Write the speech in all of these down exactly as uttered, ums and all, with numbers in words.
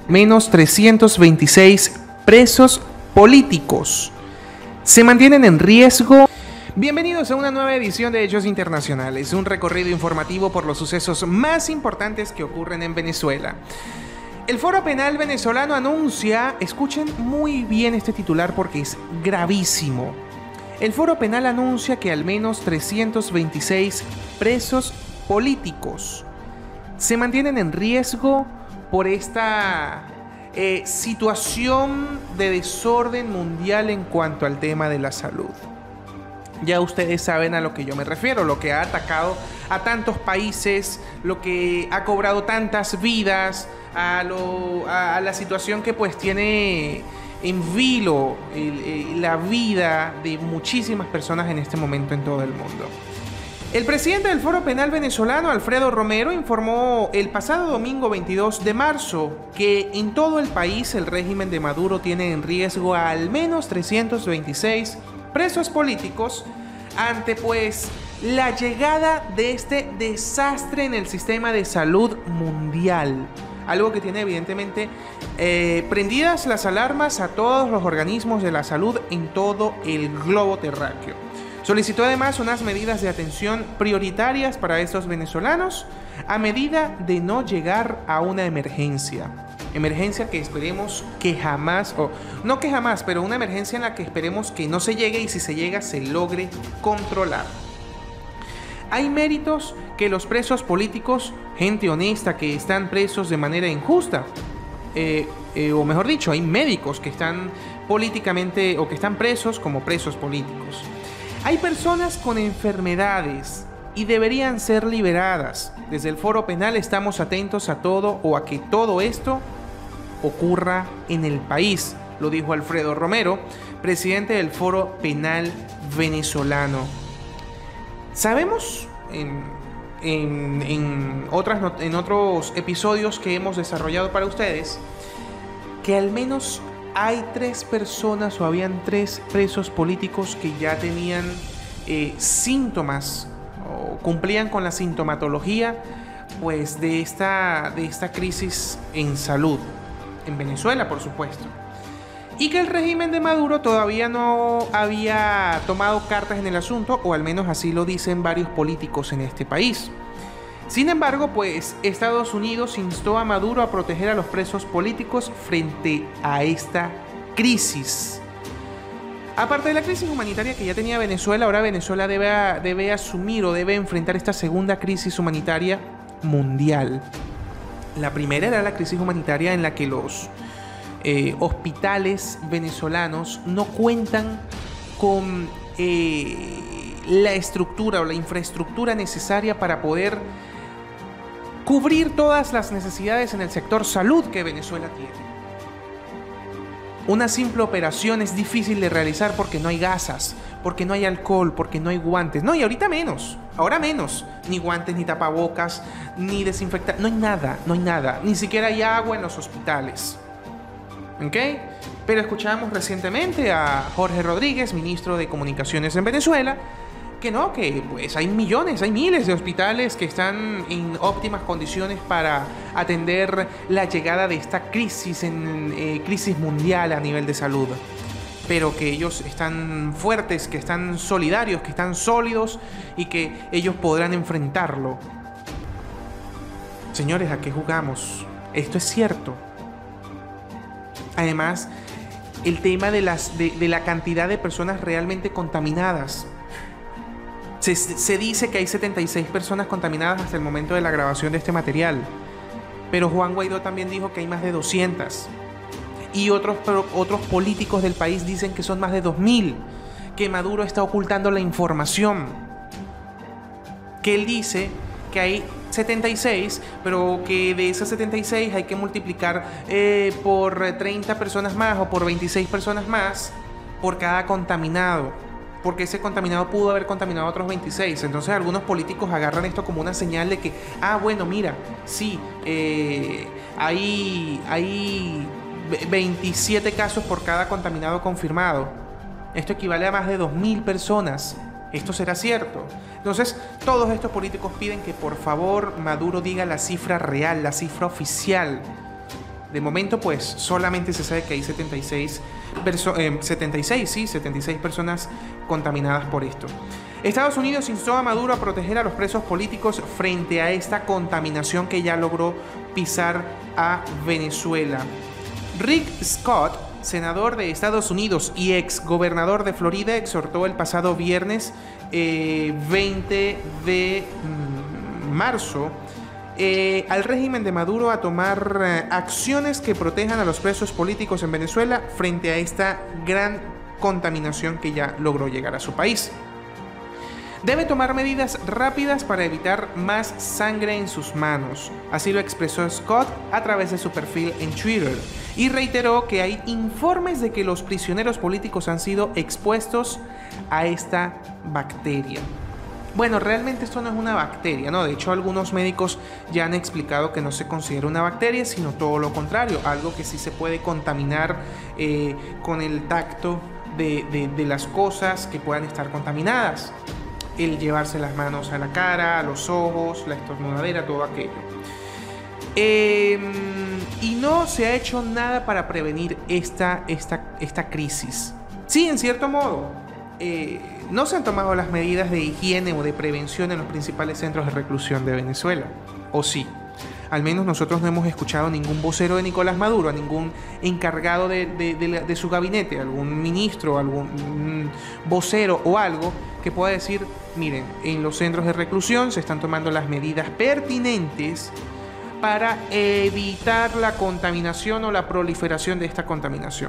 Menos trescientos veintiséis presos políticos se mantienen en riesgo. Bienvenidos a una nueva edición de Hechos Internacionales, un recorrido informativo por los sucesos más importantes que ocurren en Venezuela. El Foro Penal venezolano anuncia, escuchen muy bien este titular porque es gravísimo. El Foro Penal anuncia que al menos trescientos veintiséis presos políticos se mantienen en riesgo por esta eh, situación de desorden mundial en cuanto al tema de la salud. Ya ustedes saben a lo que yo me refiero, lo que ha atacado a tantos países, lo que ha cobrado tantas vidas, a, lo, a, a la situación que pues tiene en vilo el, el, la vida de muchísimas personas en este momento en todo el mundo. El presidente del Foro Penal venezolano, Alfredo Romero, informó el pasado domingo veintidós de marzo que en todo el país el régimen de Maduro tiene en riesgo a al menos trescientos veintiséis presos políticos ante pues la llegada de este desastre en el sistema de salud mundial. Algo que tiene evidentemente eh, prendidas las alarmas a todos los organismos de la salud en todo el globo terráqueo. Solicitó además unas medidas de atención prioritarias para estos venezolanos a medida de no llegar a una emergencia. Emergencia que esperemos que jamás, o no que jamás, pero una emergencia en la que esperemos que no se llegue y si se llega se logre controlar. Hay méritos que los presos políticos, gente honesta que están presos de manera injusta, eh, eh, o mejor dicho, hay médicos que están políticamente o que están presos como presos políticos. Hay personas con enfermedades y deberían ser liberadas. Desde el Foro Penal estamos atentos a todo o a que todo esto ocurra en el país, lo dijo Alfredo Romero, presidente del Foro Penal venezolano. Sabemos en, en, en, otras, en otros episodios que hemos desarrollado para ustedes que al menos hay tres personas o habían tres presos políticos que ya tenían eh, síntomas o cumplían con la sintomatología pues, de, esta, de esta crisis en salud. En Venezuela, por supuesto. Y que el régimen de Maduro todavía no había tomado cartas en el asunto, o al menos así lo dicen varios políticos en este país. Sin embargo, pues Estados Unidos instó a Maduro a proteger a los presos políticos frente a esta crisis. Aparte de la crisis humanitaria que ya tenía Venezuela, ahora Venezuela debe, debe asumir o debe enfrentar esta segunda crisis humanitaria mundial. La primera era la crisis humanitaria en la que los eh, hospitales venezolanos no cuentan con eh, la estructura o la infraestructura necesaria para poder cubrir todas las necesidades en el sector salud que Venezuela tiene. Una simple operación es difícil de realizar porque no hay gasas, porque no hay alcohol, porque no hay guantes. No, y ahorita menos, ahora menos. Ni guantes, ni tapabocas, ni desinfectantes. No hay nada, no hay nada. Ni siquiera hay agua en los hospitales. ¿Ok? Pero escuchamos recientemente a Jorge Rodríguez, ministro de Comunicaciones en Venezuela, que no, que pues hay millones, hay miles de hospitales que están en óptimas condiciones para atender la llegada de esta crisis, en, eh, crisis mundial a nivel de salud. Pero que ellos están fuertes, que están solidarios, que están sólidos y que ellos podrán enfrentarlo. Señores, ¿a qué jugamos? Esto es cierto. Además, el tema de, las, de, de la cantidad de personas realmente contaminadas. Se, se dice que hay setenta y seis personas contaminadas hasta el momento de la grabación de este material. Pero Juan Guaidó también dijo que hay más de doscientas. Y otros, otros políticos del país dicen que son más de dos mil, que Maduro está ocultando la información. Que él dice que hay setenta y seis, pero que de esas setenta y seis hay que multiplicar eh, por treinta personas más o por veintiséis personas más por cada contaminado. Porque ese contaminado pudo haber contaminado a otros veintiséis. Entonces algunos políticos agarran esto como una señal de que, ah, bueno, mira, sí, eh, hay... hay veintisiete casos por cada contaminado confirmado. Esto equivale a más de dos mil personas. ¿Esto será cierto? Entonces, todos estos políticos piden que por favor Maduro diga la cifra real, la cifra oficial De momento, pues, solamente se sabe que hay setenta y seis, perso eh, setenta y seis, sí, setenta y seis personas contaminadas por esto. Estados Unidos instó a Maduro a proteger a los presos políticos frente a esta contaminación que ya logró pisar a Venezuela. Rick Scott, senador de Estados Unidos y ex gobernador de Florida, exhortó el pasado viernes eh, veinte de marzo eh, al régimen de Maduro a tomar eh, acciones que protejan a los presos políticos en Venezuela frente a esta gran contaminación que ya logró llegar a su país. Debe tomar medidas rápidas para evitar más sangre en sus manos. Así lo expresó Scott a través de su perfil en Twitter y reiteró que hay informes de que los prisioneros políticos han sido expuestos a esta bacteria. Bueno, realmente esto no es una bacteria, ¿no? De hecho, algunos médicos ya han explicado que no se considera una bacteria, sino todo lo contrario, algo que sí se puede contaminar eh, con el tacto de, de, de las cosas que puedan estar contaminadas. El llevarse las manos a la cara, a los ojos, la estornudadera, todo aquello. Eh, y no se ha hecho nada para prevenir esta, esta, esta crisis. Sí, en cierto modo, eh, no se han tomado las medidas de higiene o de prevención en los principales centros de reclusión de Venezuela. ¿O sí? Al menos nosotros no hemos escuchado a ningún vocero de Nicolás Maduro, a ningún encargado de, de, de, de su gabinete, algún ministro, algún vocero o algo que pueda decir, miren, en los centros de reclusión se están tomando las medidas pertinentes para evitar la contaminación o la proliferación de esta contaminación.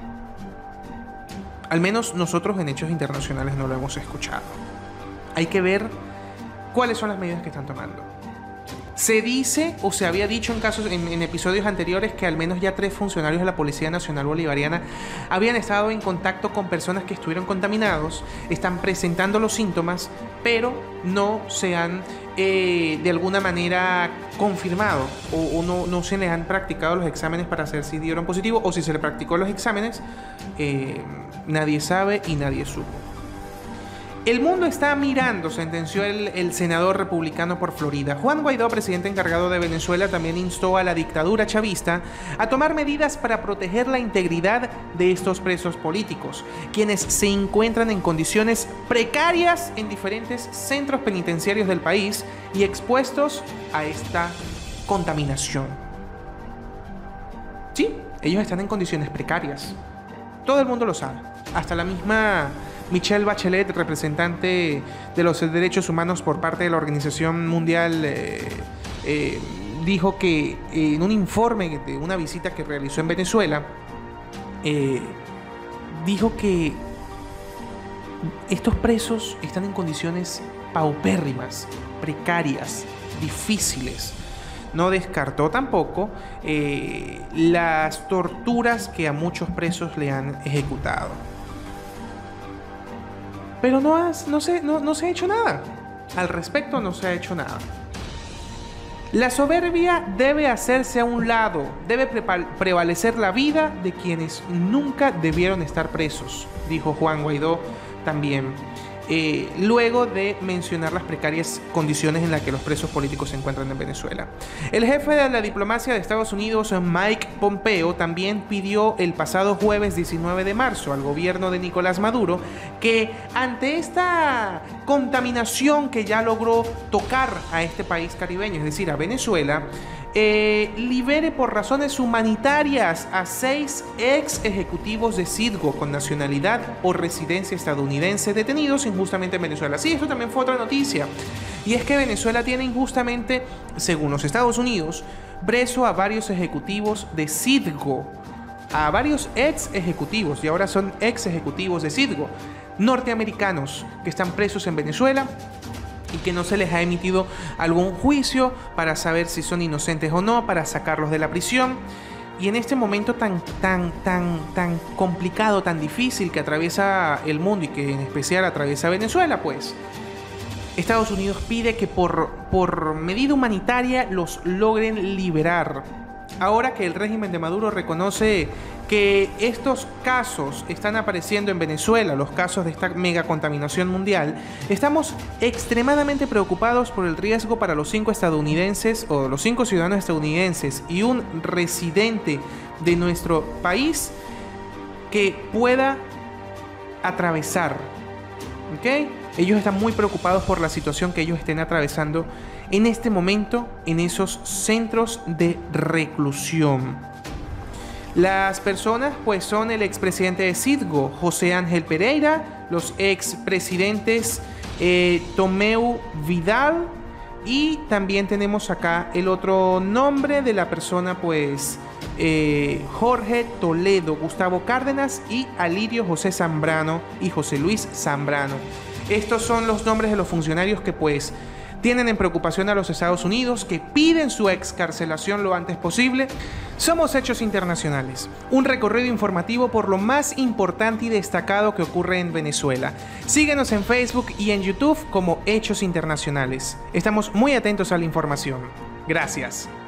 Al menos nosotros en Hechos Internacionales no lo hemos escuchado. Hay que ver cuáles son las medidas que están tomando. Se dice, o se había dicho en casos, en, en episodios anteriores, que al menos ya tres funcionarios de la Policía Nacional Bolivariana habían estado en contacto con personas que estuvieron contaminados, están presentando los síntomas, pero no se han eh, de alguna manera confirmado o, o no, no se les han practicado los exámenes para saber si dieron positivo, o si se le practicó los exámenes, eh, nadie sabe y nadie supo. El mundo está mirando, sentenció el, el senador republicano por Florida. Juan Guaidó, presidente encargado de Venezuela, también instó a la dictadura chavista a tomar medidas para proteger la integridad de estos presos políticos, quienes se encuentran en condiciones precarias en diferentes centros penitenciarios del país y expuestos a esta contaminación. Sí, ellos están en condiciones precarias. Todo el mundo lo sabe. Hasta la misma Michelle Bachelet, representante de los derechos humanos por parte de la Organización Mundial, eh, eh, dijo que eh, en un informe de una visita que realizó en Venezuela, eh, dijo que estos presos están en condiciones paupérrimas, precarias, difíciles. No descartó tampoco eh, las torturas que a muchos presos le han ejecutado. Pero no, has, no, se, no, no se ha hecho nada. Al respecto no se ha hecho nada. La soberbia debe hacerse a un lado. Debe prevalecer la vida de quienes nunca debieron estar presos, dijo Juan Guaidó también. Eh, luego de mencionar las precarias condiciones en las que los presos políticos se encuentran en Venezuela. El jefe de la diplomacia de Estados Unidos, Mike Pompeo, también pidió el pasado jueves diecinueve de marzo al gobierno de Nicolás Maduro que ante esta contaminación que ya logró tocar a este país caribeño, es decir, a Venezuela, Eh, libere por razones humanitarias a seis ex ejecutivos de Citgo con nacionalidad o residencia estadounidense detenidos injustamente en Venezuela. Sí, esto también fue otra noticia. Y es que Venezuela tiene injustamente, según los Estados Unidos, preso a varios ejecutivos de Citgo, a varios ex ejecutivos, y ahora son ex ejecutivos de Citgo, norteamericanos que están presos en Venezuela y que no se les ha emitido algún juicio para saber si son inocentes o no, para sacarlos de la prisión. Y en este momento tan, tan, tan, tan complicado, tan difícil que atraviesa el mundo y que en especial atraviesa Venezuela, pues Estados Unidos pide que por, por medida humanitaria los logren liberar. Ahora que el régimen de Maduro reconoce que estos casos están apareciendo en Venezuela, los casos de esta megacontaminación mundial, estamos extremadamente preocupados por el riesgo para los cinco estadounidenses o los cinco ciudadanos estadounidenses y un residente de nuestro país que pueda atravesar, ¿ok? Ellos están muy preocupados por la situación que ellos estén atravesando en este momento en esos centros de reclusión. Las personas pues son el expresidente de Citgo, José Ángel Pereira, los expresidentes eh, Tomeu Vidal, y también tenemos acá el otro nombre de la persona pues eh, Jorge Toledo, Gustavo Cárdenas y Alirio José Zambrano y José Luis Zambrano. Estos son los nombres de los funcionarios que pues tienen en preocupación a los Estados Unidos, que piden su excarcelación lo antes posible. Somos Hechos Internacionales, un recorrido informativo por lo más importante y destacado que ocurre en Venezuela. Síguenos en Facebook y en YouTube como Hechos Internacionales. Estamos muy atentos a la información. Gracias.